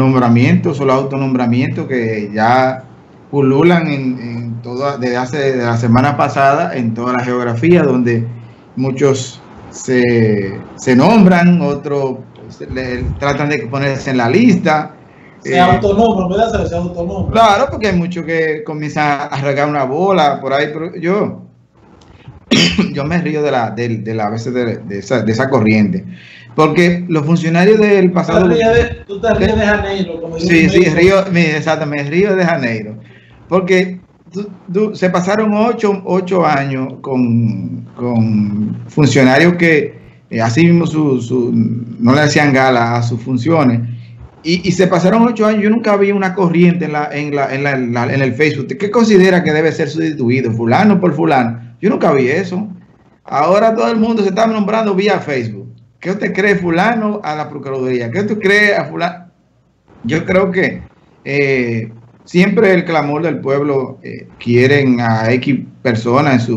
nombramientos o los autonombramientos que ya pululan en toda, desde la semana pasada en toda la geografía, donde muchos se nombran, otros tratan de ponerse en la lista. Se autonombran, ¿verdad? Se autonombran. Claro, porque hay muchos que comienzan a regar una bola por ahí, pero yo me río a veces de esa corriente, porque los funcionarios del pasado... Tú te ríes de Janeiro. Como sí, exactamente, me río de Janeiro, porque se pasaron 8 años con funcionarios que así mismo no le hacían gala a sus funciones, y se pasaron 8 años. Yo nunca vi una corriente en el Facebook. ¿Qué considera que debe ser sustituido? Fulano por fulano. Yo nunca vi eso. Ahora todo el mundo se está nombrando vía Facebook. ¿Qué usted cree fulano a la Procuraduría? ¿Qué usted cree a fulano? Yo creo que siempre el clamor del pueblo, quieren a X personas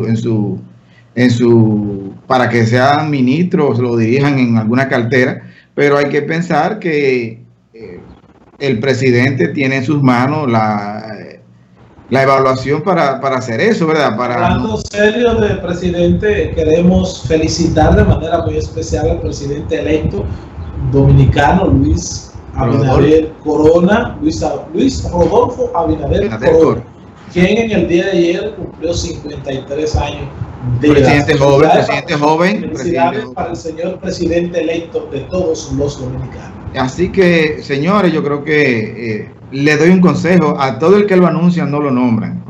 para que sean ministros, lo dirijan en alguna cartera, pero hay que pensar que el presidente tiene en sus manos la evaluación para hacer eso, ¿verdad? Hablando serio del presidente, queremos felicitar de manera muy especial al presidente electo dominicano, Luis Abinader Corona, Luis Rodolfo Abinader Corona, quien en el día de ayer cumplió 53 años de presidente joven. Felicidades para el señor presidente electo de todos los dominicanos. Así que, señores, yo creo que le doy un consejo a todo el que lo anuncia, no lo nombran.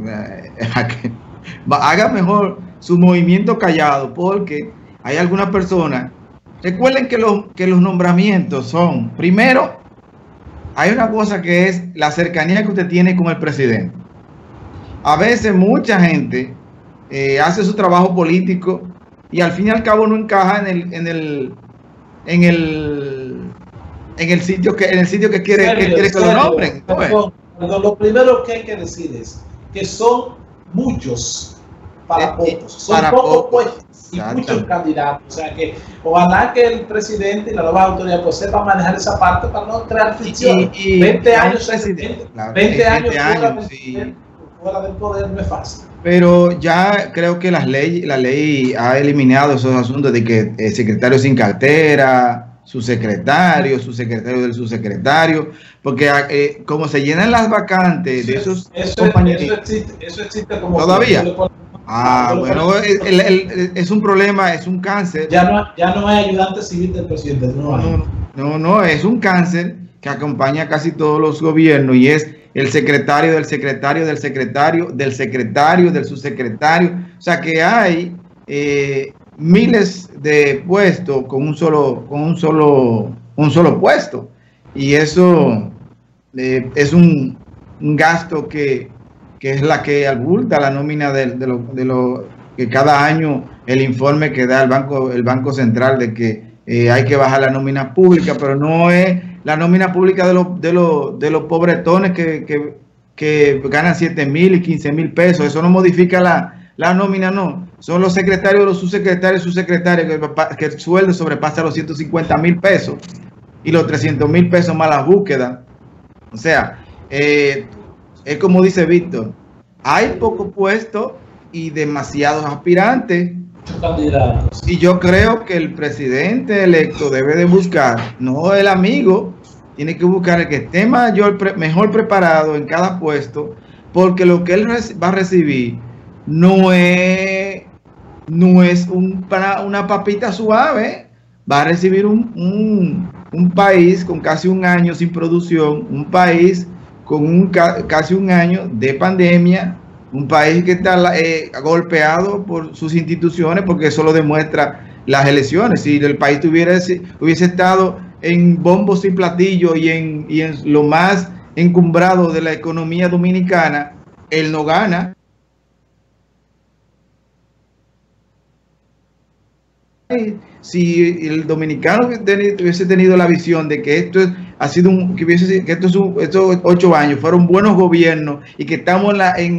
Haga mejor su movimiento callado, porque hay algunas personas. Recuerden que los nombramientos son, primero, hay una cosa que es la cercanía que usted tiene con el presidente. A veces mucha gente hace su trabajo político y al fin y al cabo no encaja en el sitio que quiere que lo nombren. Perdón, lo primero que hay que decir es que son muchos para pocos, son pocos puestos y muchos candidatos. O sea que ojalá que el presidente y la nueva autoridad pues sepan manejar esa parte para no crear fricción. 20 años fuera del poder no es fácil. Pero ya creo que la ley ha eliminado esos asuntos de que el secretario sin cartera, su secretario del subsecretario, porque como se llenan las vacantes de esos compañeros. Eso existe como todavía. Bueno, es un problema, es un cáncer. Ya no hay ayudante civil del presidente. No, es un cáncer que acompaña a casi todos los gobiernos, y es el secretario del secretario del secretario del secretario del subsecretario. O sea que hay miles de puestos con un solo puesto, y eso es un gasto que es la que abulta la nómina de lo que cada año el informe que da el Banco Central de que hay que bajar la nómina pública, pero no es la nómina pública de los pobretones que ganan 7,000 y 15,000 pesos. Eso no modifica la nómina, no. Son los secretarios, los subsecretarios, que el sueldo sobrepasa los 150,000 pesos y los 300,000 pesos más la búsqueda. O sea, es como dice Víctor, hay pocos puestos y demasiados aspirantes. Y yo creo que el presidente electo debe de buscar, no el amigo, tiene que buscar el que esté mejor preparado en cada puesto, porque lo que él va a recibir no es una papita suave. Va a recibir un país con casi un año sin producción, un país con casi un año de pandemia, un país que está golpeado por sus instituciones, porque eso lo demuestra las elecciones. Si el país hubiese estado en bombos y platillos y en lo más encumbrado de la economía dominicana, él no gana. Si el dominicano hubiese tenido la visión de que esto estos 8 años fueron buenos gobiernos y que estamos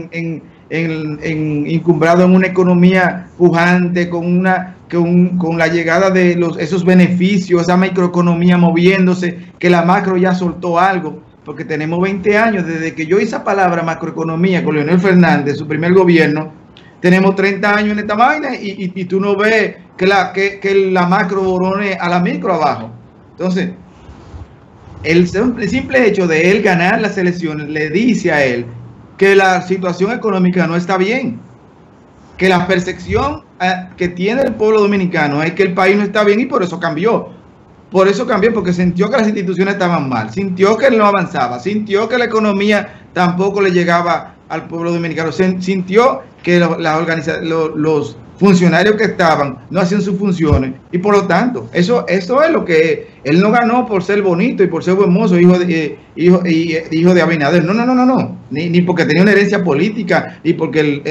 encumbrados en una economía pujante, con la llegada de esos beneficios, esa microeconomía moviéndose, que la macro ya soltó algo. porque tenemos 20 años desde que yo hice esa palabra macroeconomía con Leonel Fernández, su primer gobierno. Tenemos 30 años en esta vaina y tú no ves que la macro borone a la micro abajo. Entonces, el simple hecho de él ganar las elecciones le dice a él que la situación económica no está bien, que la percepción que tiene el pueblo dominicano es que el país no está bien y por eso cambió. Por eso cambió, porque sintió que las instituciones estaban mal, sintió que no avanzaba, sintió que la economía tampoco le llegaba al pueblo dominicano, sintió que los funcionarios que estaban no hacían sus funciones y por lo tanto, eso es lo que él no ganó por ser bonito y por ser buen mozo, hijo de Abinader, no, ni porque tenía una herencia política, ni porque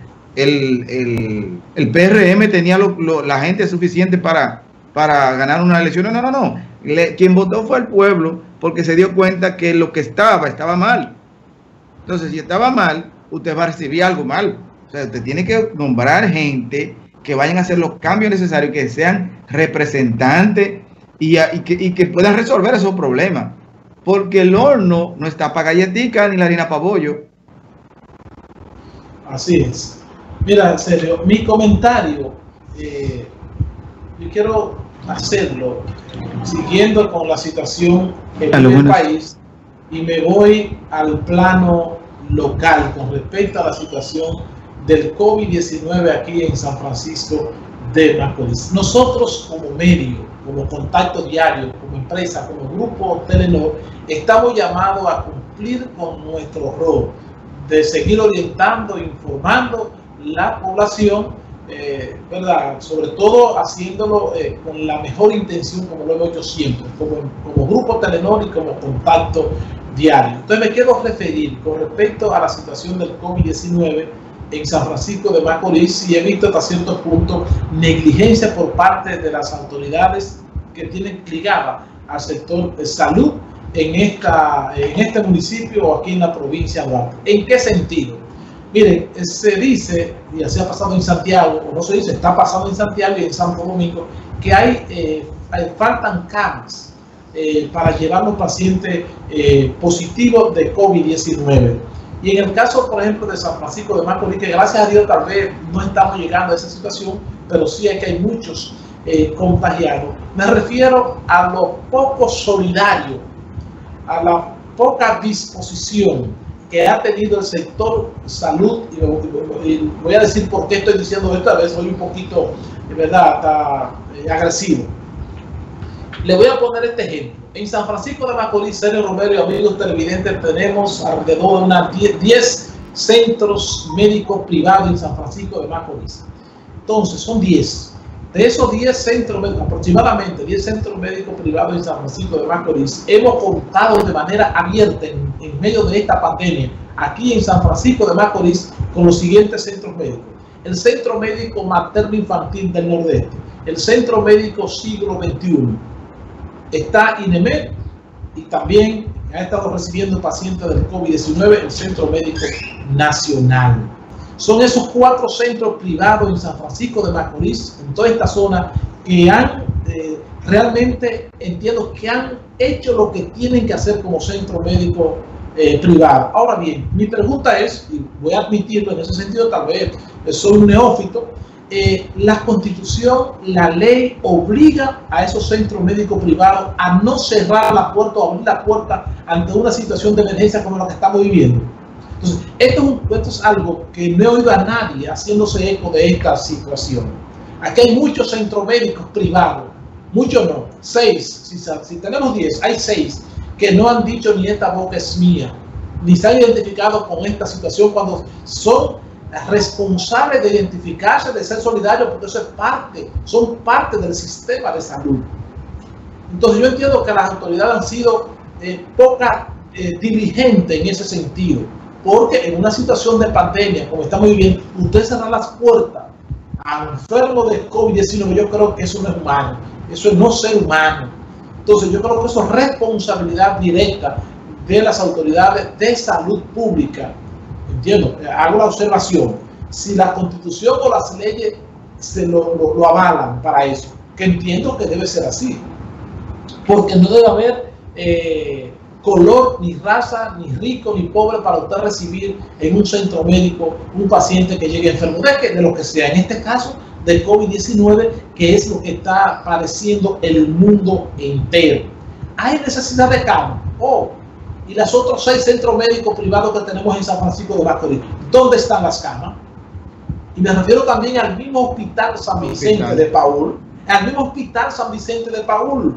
el PRM tenía la gente suficiente para ganar una elección, no. Quien votó fue el pueblo porque se dio cuenta que lo que estaba mal. Entonces, si estaba mal, usted va a recibir algo mal. O sea, usted tiene que nombrar gente que vayan a hacer los cambios necesarios, que sean representantes y que puedan resolver esos problemas. Porque el horno no está para galletica ni la harina para bollo. Así es. Mira, en serio, mi comentario, yo quiero hacerlo siguiendo con la situación que vive el país y me voy al plano local con respecto a la situación del COVID-19 aquí en San Francisco de Macorís. Nosotros como medio, como contacto diario, como empresa, como grupo Telenor, estamos llamados a cumplir con nuestro rol de seguir orientando, informando la población, ¿verdad? Sobre todo haciéndolo con la mejor intención, como lo hemos hecho siempre, como grupo Telenor y como contacto diario. Entonces me quiero referir con respecto a la situación del COVID-19 en San Francisco de Macorís y he visto hasta cierto punto negligencia por parte de las autoridades que tienen ligada al sector de salud en este municipio o aquí en la provincia de Duarte. ¿En qué sentido? Miren, se dice, y así ha pasado en Santiago, o no se dice, está pasando en Santiago y en Santo Domingo, que faltan camas para llevar los pacientes positivos de COVID-19. Y en el caso, por ejemplo, de San Francisco de Macorís, que gracias a Dios tal vez no estamos llegando a esa situación, pero sí es que hay muchos contagiados. Me refiero a lo poco solidario, a la poca disposición que ha tenido el sector salud, y voy a decir por qué estoy diciendo esto, a veces soy un poquito, de verdad, hasta agresivo. Le voy a poner este ejemplo. En San Francisco de Macorís, Sergio Romero y amigos televidentes, tenemos alrededor de unas 10 centros médicos privados en San Francisco de Macorís. Entonces, son 10. De esos 10 centros médicos, aproximadamente 10 centros médicos privados en San Francisco de Macorís, hemos contado de manera abierta en medio de esta pandemia, aquí en San Francisco de Macorís, con los siguientes centros médicos. El Centro Médico Materno Infantil del Nordeste, el Centro Médico Siglo XXI, está INEMED y también ha estado recibiendo pacientes del COVID-19 el Centro Médico Nacional. Son esos 4 centros privados en San Francisco de Macorís, en toda esta zona, que han realmente, entiendo, que han hecho lo que tienen que hacer como centro médico privado. Ahora bien, mi pregunta es, y voy a admitirlo en ese sentido, tal vez soy un neófito, la Constitución, la ley obliga a esos centros médicos privados a no cerrar la puerta o abrir la puerta ante una situación de emergencia como la que estamos viviendo. Entonces, esto es algo que no he oído a nadie haciéndose eco de esta situación. Aquí hay muchos centros médicos privados, muchos no, 6, si tenemos 10, hay 6 que no han dicho ni esta boca es mía, ni se han identificado con esta situación cuando son responsables de identificarse, de ser solidarios, porque eso es son parte del sistema de salud. Entonces yo entiendo que las autoridades han sido poca diligentes en ese sentido, porque en una situación de pandemia, como estamos viviendo, usted cerrar las puertas a enfermos de COVID-19, yo creo que eso no es humano, eso es no ser humano. Entonces yo creo que eso es responsabilidad directa de las autoridades de salud pública. Entiendo, hago la observación, si la Constitución o las leyes se lo avalan para eso, que entiendo que debe ser así, porque no debe haber color, ni raza, ni rico, ni pobre para usted recibir en un centro médico un paciente que llegue enfermo, de lo que sea, en este caso de COVID-19, que es lo que está padeciendo el mundo entero. ¿Hay necesidad de cama? Y los otros 6 centros médicos privados que tenemos en San Francisco de Macorís, ¿dónde están las camas? Y me refiero también al mismo Hospital San Vicente de Paúl, al mismo Hospital San Vicente de Paúl.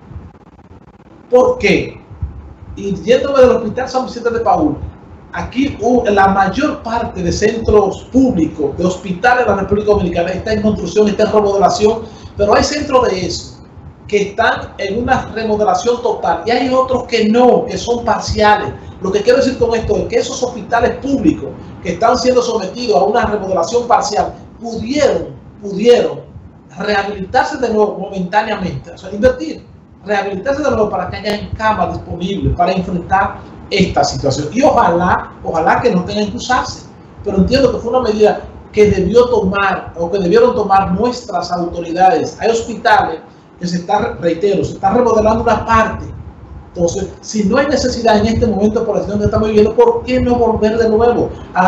¿Por qué? Y yéndome del Hospital San Vicente de Paúl, aquí la mayor parte de centros públicos, de hospitales de la República Dominicana está en construcción, está en remodelación, pero hay centros de eso que están en una remodelación total y hay otros que no, que son parciales. Lo que quiero decir con esto es que esos hospitales públicos que están siendo sometidos a una remodelación parcial pudieron rehabilitarse de nuevo momentáneamente, o sea, invertir, rehabilitarse de nuevo para que haya camas disponibles para enfrentar esta situación. Y ojalá que no tengan que usarse, pero entiendo que fue una medida que debió tomar o que debieron tomar nuestras autoridades. Hay hospitales que se está remodelando una parte. Entonces, si no hay necesidad en este momento por la situación que estamos viviendo, ¿por qué no volver de nuevo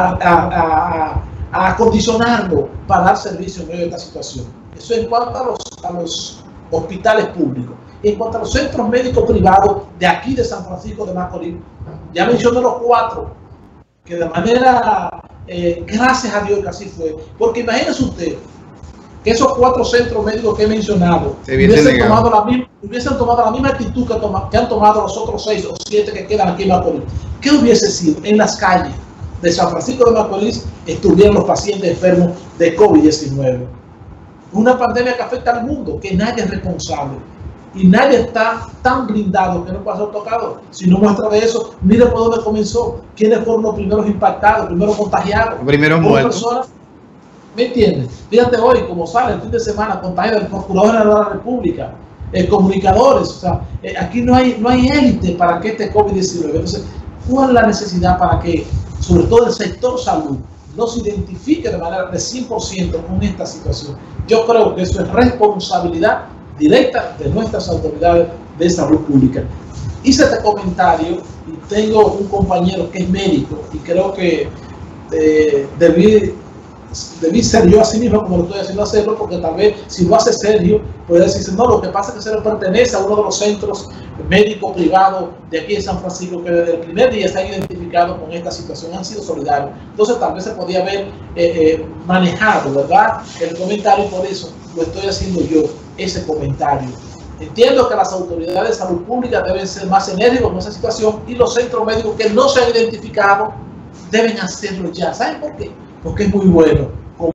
a acondicionarlo para dar servicio en medio de esta situación? Eso en cuanto a los hospitales públicos. En cuanto a los centros médicos privados de aquí de San Francisco de Macorís, ya mencioné los 4, que de manera, gracias a Dios que así fue, porque imagínese usted que esos 4 centros médicos que he mencionado hubiesen tomado la misma actitud que han tomado los otros 6 o 7 que quedan aquí en Macorís. ¿Qué hubiese sido? En las calles de San Francisco de Macorís estuvieran los pacientes enfermos de COVID-19. Una pandemia que afecta al mundo, que nadie es responsable. Y nadie está tan blindado que no pueda ser tocado. Si no muestra de eso, mire por dónde comenzó. ¿Quiénes fueron los primeros impactados, primeros contagiados? Los primeros muertos. ¿Me entiendes? Fíjate hoy, como sale el fin de semana, contagio del Procurador General de la República, comunicadores. O sea, aquí no hay élite para que este COVID-19. Entonces, ¿cuál es la necesidad para que, sobre todo el sector salud, no se identifique de manera de 100% con esta situación? Yo creo que eso es responsabilidad directa de nuestras autoridades de salud pública. Hice este comentario y tengo un compañero que es médico y creo que debí ser yo así mismo como lo estoy haciendo hacerlo, porque tal vez si lo hace Sergio puede decirse, no, lo que pasa es que Sergio pertenece a uno de los centros médicos privados de aquí de San Francisco que desde el primer día se han identificado con esta situación, han sido solidarios. Entonces tal vez se podía haber manejado, ¿verdad?, el comentario, y por eso lo estoy haciendo yo, ese comentario. Entiendo que las autoridades de salud pública deben ser más enérgicos en esa situación y los centros médicos que no se han identificado deben hacerlo ya. ¿Saben por qué? Porque es muy bueno